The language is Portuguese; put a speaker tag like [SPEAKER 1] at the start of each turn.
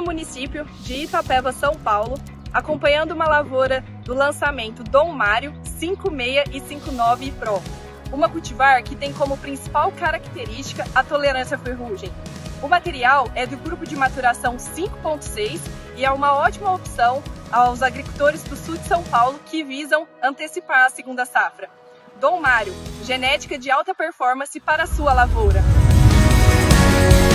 [SPEAKER 1] município de Itapeva, São Paulo, acompanhando uma lavoura do lançamento Dom Mário 56 e 59 Pro, uma cultivar que tem como principal característica a tolerância à ferrugem. O material é do grupo de maturação 5.6 e é uma ótima opção aos agricultores do sul de São Paulo que visam antecipar a segunda safra. Dom Mário, genética de alta performance para a sua lavoura.